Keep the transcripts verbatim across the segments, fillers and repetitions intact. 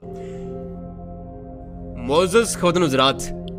मोअज़्ज़ज़ ख़वातीन हज़रात,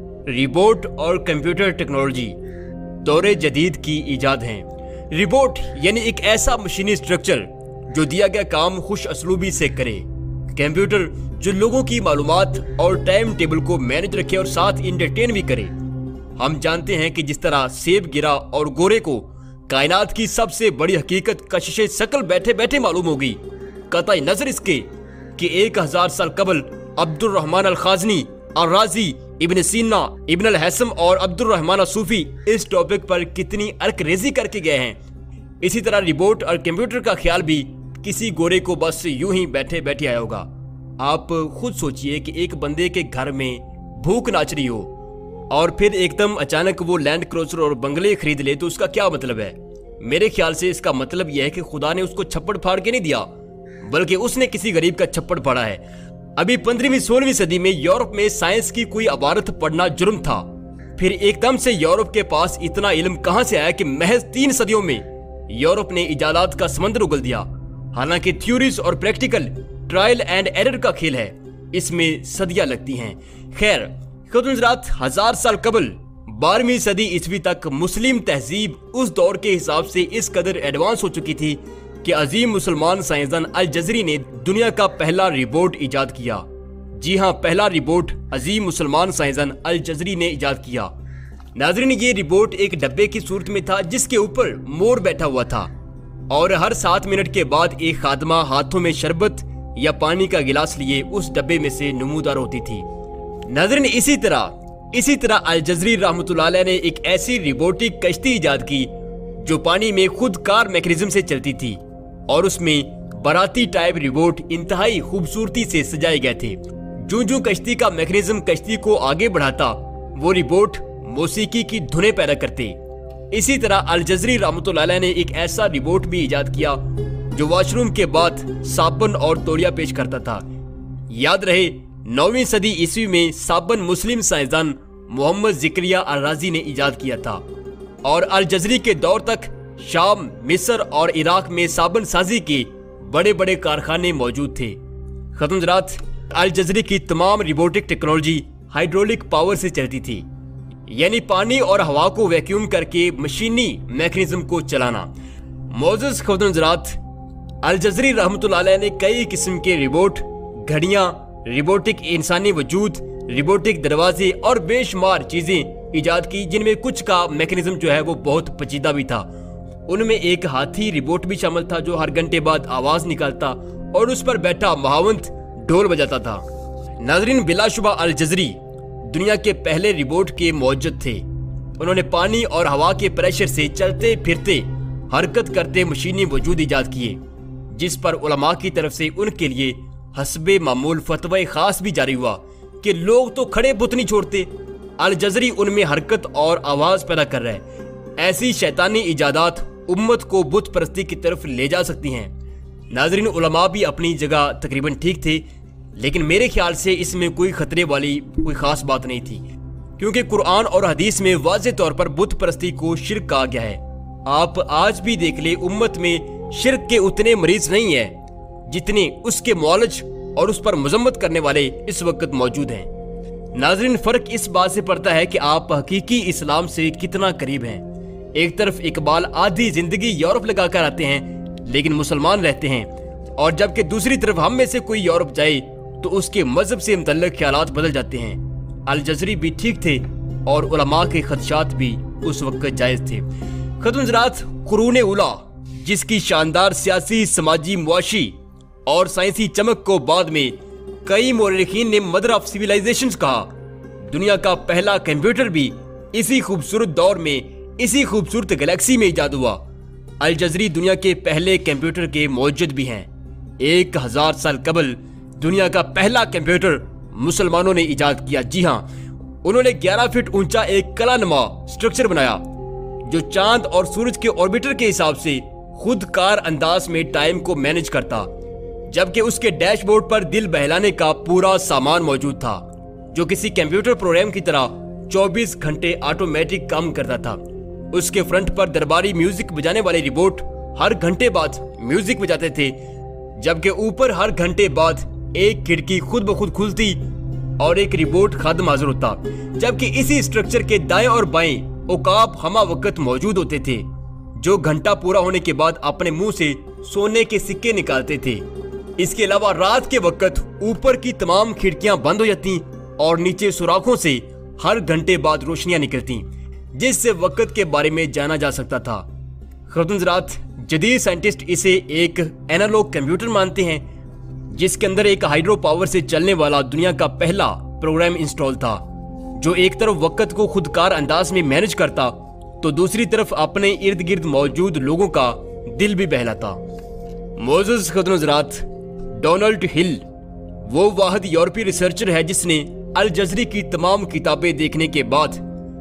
रिबोट और computer technology दौरे जदीद की ईजाद हैं। रिबोट यानी एक ऐसा मशीनी स्ट्रक्चर जो दिया गया काम खुश असलूबी से करे। कंप्यूटर जो लोगों की मालूमात और टाइम टेबल को मैनेज रखे और साथ इंटरटेन भी करे। हम जानते हैं कि जिस तरह सेब गिरा और गोरे को कायनात की सबसे बड़ी हकीकत कशिशे शकल बैठे बैठे मालूम होगी, कतई नजर इसके कि एक हजार साल कबल अब्दुल रहमान अल खाज़नी, अल राजी, इब्न सीना, इब्न अल हैसम और अब्दुल रहमान सूफी इस टॉपिक पर कितनी अर्करेजी करके गए हैं। इसी तरह रिबोट और कंप्यूटर का ख्याल भी किसी गोरे को बस यूं ही बैठे बैठे आया होगा। आप खुद सोचिए कि एक बंदे के घर में भूख नाच रही हो और फिर एकदम अचानक वो लैंड क्रूजर और बंगले खरीद ले, तो उसका क्या मतलब है? मेरे ख्याल से इसका मतलब यह है कि खुदा ने उसको छप्पड़ फाड़ के नहीं दिया, बल्कि उसने किसी गरीब का छप्पड़ फाड़ा है। अभी पंद्रहवीं सोलहवीं सदी में यूरोप में साइंस की कोई अबारत पढ़ना जुर्म था। फिर एकदम से यूरोप के पास इतना इल्म कहां से आया कि महज तीन सदियों में यूरोप ने इजादात का समंदर उगल दिया। हालांकि थ्योरीज और प्रैक्टिकल ट्रायल एंड एरर का खेल है, इसमें सदियां लगती हैं। खैर ख़वातीन-हज़रात, हजार साल कबल बारहवीं सदी ईस्वी तक मुस्लिम तहजीब उस दौर के हिसाब से इस कदर एडवांस हो चुकी थी कि अजीम मुसलमान साइंसदान अल जज़री ने दुनिया का पहला रिबोट इजाद किया। जी हाँ, पहला रिबोट अजीम मुसलमान साइंसदान अल जज़री ने इजाद किया। नाज़रीन, ये रिबोट एक डब्बे की सूरत में था जिसके ऊपर मोर बैठा हुआ था और हर सात मिनट के बाद एक खादमा हाथों में शरबत या पानी का गिलास लिए उस डब्बे में से नमूदार होती थी। नाज़रीन, इसी तरह इसी तरह अल जज़री रहमतुल्लाह अलैह ने एक ऐसी रिबोटिक कश्ती इजाद की जो पानी में खुद कार मैकेनिज्म से चलती थी और उसमें बाराती टाइप रिबोट इंतहाई खूबसूरती से सजाए गए थे। जो जो कश्ती का मैकेनिज्म कश्ती को आगे बढ़ाता, वो रिबोट मौसीकी की धुनें पैदा करते। इसी तरह अल जज़री रहमतुल्लाह अलैह ने एक ऐसा रिबोट भी इजाद किया जो वॉशरूम के बाद साबुन और तौलिया पेश करता था। याद रहे, नौवीं सदी ईस्वी में साबुन मुस्लिम साइंसदान मोहम्मद ज़िक्रिया अल राजी ने इजाद किया था और अल जज़री के दौर तक शाम, मिस्र और इराक में साबुन साजी के बड़े बड़े कारखाने मौजूद थे। ख़वातीन-हज़रात, अल जज़री की तमाम रिबोटिक टेक्नोलॉजी हाइड्रोलिक पावर से चलती थी, यानी पानी और हवा को वैक्यूम करके मशीनी मैकेनिज्म को चलाना। मोअज़्ज़ज़ ख़वातीन-हज़रात, अल जज़री रहमतुल्लाह अलैह ने कई किस्म के रिबोट, घड़ियां, रिबोटिक इंसानी वजूद, रिबोटिक दरवाजे और बेशुमार चीजें इजाद की, जिनमें कुछ का मैकेनिज्म जो है वो बहुत पेचीदा भी था। उनमें एक हाथी रिबोट भी शामिल था जो हर घंटे बाद आवाज निकालता और उस पर बैठा महावंत ढोल बजाता था। नाज़रीन, बिलाशुबा अल जज़री दुनिया के पहले रिबोट के मौजूद थे। उन्होंने पानी और हवा के प्रेशर से चलते फिरते हरकत करते मशीनी वजूद इजाद किए, जिस पर उलमा की तरफ से उनके लिए हस्बे मामूल फतवा खास भी जारी हुआ कि लोग तो खड़े बुत नहीं छोड़ते, अल जज़री उनमें हरकत और आवाज पैदा कर रहे हैं। ऐसी शैतानी इजादात उम्मत को बुत परस्ती की तरफ ले जा सकती हैं। नाज़रीन, उलमा भी अपनी जगह तकरीबन ठीक थे, लेकिन मेरे ख्याल से इसमें कोई खतरे वाली कोई खास बात नहीं थी, क्योंकि कुरान और हदीस में वाज़े तौर पर बुत परस्ती को शिर्क कहा गया है। आप आज भी देख ले, उम्मत में शिर्क के उतने मरीज नहीं है जितने उसके मुआलज और उस पर मजम्मत करने वाले इस वक्त मौजूद हैं। नाज़रीन, फर्क इस बात से पड़ता है कि आप हकीकी इस्लाम से कितना करीब हैं। एक तरफ इकबाल आधी जिंदगी यूरोप लगा कर आते हैं लेकिन मुसलमान रहते हैं, और जबकि दूसरी तरफ हम में से कोई यूरोप जाए तो उसके मजहब से मुतल्लिक ख्यालात बदल जाते हैं। अल जज़री भी ठीक थे और उलमा के खदशात भी उस वक्त जायज थे। ख़वातीन-हज़रात, कुरूने उला जिसकी शानदार सियासी, समाजी, मुआशी और साइंसी चमक को बाद में कई मौरखीन ने मदर ऑफ सिविलाइजेशंस कहा, दुनिया का पहला कंप्यूटर भी इसी खूबसूरत दौर में, इसी खूबसूरत गैलेक्सी में इजाद हुआ। अल जज़री दुनिया के पहले कंप्यूटर के मौजूद भी हैं। एक हजार साल कबल दुनिया का पहला कंप्यूटर मुसलमानों ने इजाद किया। जी हाँ, उन्होंने ग्यारह फीट ऊंचा एक कलानुमा स्ट्रक्चर बनाया जो चांद और सूरज के ऑर्बिटर के हिसाब से खुद कार अंदाज में टाइम को मैनेज करता, जबकि उसके डैशबोर्ड पर दिल बहलाने का पूरा सामान मौजूद था जो किसी कंप्यूटर प्रोग्राम की तरह चौबीस घंटे ऑटोमेटिक काम करता था। उसके फ्रंट पर दरबारी म्यूजिक बजाने वाले रिबोट हर घंटे बाद म्यूजिक बजाते थे, जबकि ऊपर हर घंटे बाद एक खिड़की खुद ब खुद खुलती और एक रिबोट खादम हाजिर होता, जबकि इसी स्ट्रक्चर के दाएं और बाएं औकाब हमा वक्त मौजूद होते थे जो घंटा पूरा होने के बाद अपने मुंह से सोने के सिक्के निकालते थे। इसके अलावा रात के वक्त ऊपर की तमाम खिड़कियां बंद हो जाती और नीचे सुराखों से हर घंटे बाद रोशनियां निकलती, जिससे वक्त के बारे में जाना जा सकता था। ख़वातीन हज़रात, जदीद साइंटिस्ट इसे एक एनालॉग कंप्यूटर मानते हैं जिसके अंदर एक हाइड्रो पावर से चलने वाला दुनिया का पहला प्रोग्राम इंस्टॉल था, जो एक तरफ वक्त को खुदकार अंदाज में मैनेज करता तो दूसरी तरफ अपने इर्द गिर्द मौजूद लोगों का दिल भी बहलाता। मोज़ेज़ ख़वातीन हज़रात, डोनाल्ड हिल वो वाहिद यूरोपीय रिसर्चर है जिसने अल जज़री की तमाम किताबें देखने के बाद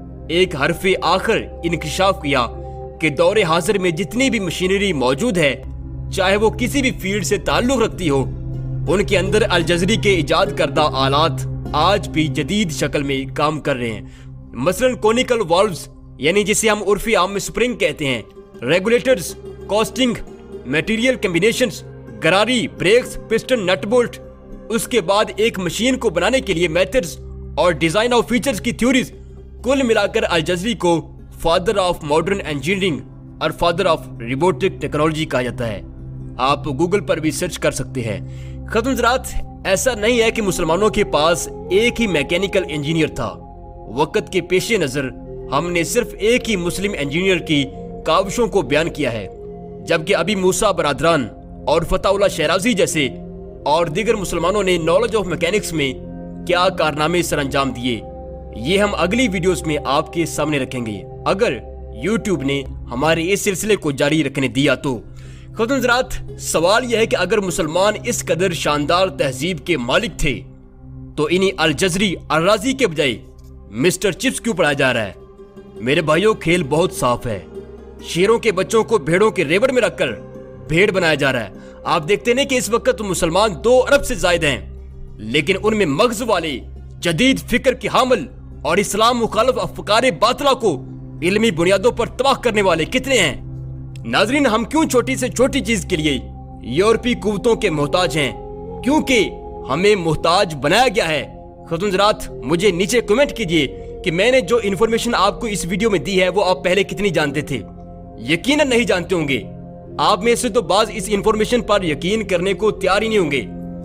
एक हरफ़े आखिर इंकशाफ किया कि दौरे हाजिर में जितनी भी मशीनरी मौजूद है, चाहे वो किसी भी फील्ड से ताल्लुक रखती हो, उनके अंदर अल जज़री के इजाद करदा आलात आज भी जदीद शक्ल में काम कर रहे हैं। मसलन कोनिकल वाल्व्स यानी जिसे हम उर्फी आम में स्प्रिंग कहते हैं, रेगुलेटर्स, कॉस्टिंग, मटेरियल कम्बिनेशंस, गरारी, ब्रेक्स, पिस्टन, नट बोल्ट, उसके बाद एक मशीन को बनाने के लिए मेथड्स और डिजाइन ऑफ फीचर्स की थ्योरीज, कुल मिलाकर अल जज़री को फादर ऑफ मॉडर्न इंजीनियरिंग और फादर ऑफ रोबोटिक टेक्नोलॉजी कहा जाता है। आप गूगल पर भी सर्च कर सकते हैं। ख़वातीन हज़रात, ऐसा नहीं है कि मुसलमानों के पास एक ही मैकेनिकल इंजीनियर था। वक्त के पेश नजर हमने सिर्फ एक ही मुस्लिम इंजीनियर की काविशों को बयान किया है, जबकि अभी मूसा बरादरान और फताउल्लाह शहराजी जैसे और दीगर मुसलमानों ने नॉलेज ऑफ मैकेनिक्स में क्या कारनामे सर अंजाम दिए, ये हम अगली वीडियोस में आपके सामने रखेंगे, अगर यूट्यूब ने हमारे इस सिलसिले को जारी रखने दिया तो। ख़वातीन हज़रात, सवाल यह है कि अगर मुसलमान इस कदर शानदार तहजीब के मालिक थे तो इन्हीं अल जज़री अर्राजी के बजाय मिस्टर चिप्स क्यों पढ़ाया जा रहा है? मेरे भाइयों, खेल बहुत साफ है। शेरों के बच्चों को भेड़ों के रेवड़ में रखकर भेड़ बनाया जा रहा है। आप देखते हैं कि इस वक्त मुसलमान दो अरब से ज्यादा हैं, लेकिन उनमें मगज वाले जदीद फिक्र के हामिल और इस्लाम मुखालिफ अफकारे बातला को इल्मी बुनियादों पर तबाह करने वाले कितने हैं? नाजरीन, हम क्यों छोटी से छोटी चीज के लिए यूरोपीय कुव्वतों के मोहताज हैं? क्योंकि हमें मोहताज बनाया गया है। ख़वातीन हज़रात, मुझे नीचे कमेंट कीजिए कि मैंने जो इन्फॉर्मेशन आपको इस वीडियो में दी है वो आप पहले कितनी जानते थे। यकीनन नहीं जानते होंगे। आप में से तो बाज इस इन्फॉर्मेशन पर यकीन करने को तैयार ही नहीं होंगे।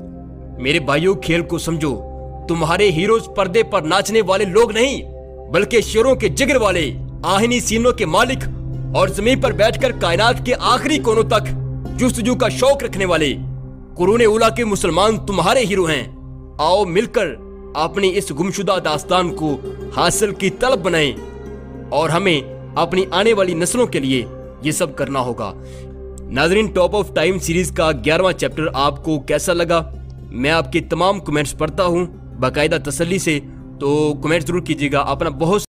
मेरे भाइयों, खेल को समझो। तुम्हारे हीरोज पर्दे पर नाचने वाले लोग नहीं, बल्कि शेरों के जिगर वाले, आहिनी सीनों के मालिक और जमीन पर बैठकर कायनात के आखिरी कोनों तक जुस्तजू का शौक रखने वाले कुरूने उला के मुसलमान तुम्हारे हीरो हैं। आओ मिलकर अपनी इस गुमशुदा दास्तान को हासिल की तलब बनाएं और हमें अपनी आने वाली नस्लों के लिए ये सब करना होगा। नाजरीन, टॉप ऑफ टाइम सीरीज का ग्यारहवां चैप्टर आपको कैसा लगा? मैं आपके तमाम कमेंट्स पढ़ता हूँ बाकायदा तसल्ली से, तो कमेंट जरूर कीजिएगा। अपना बहुत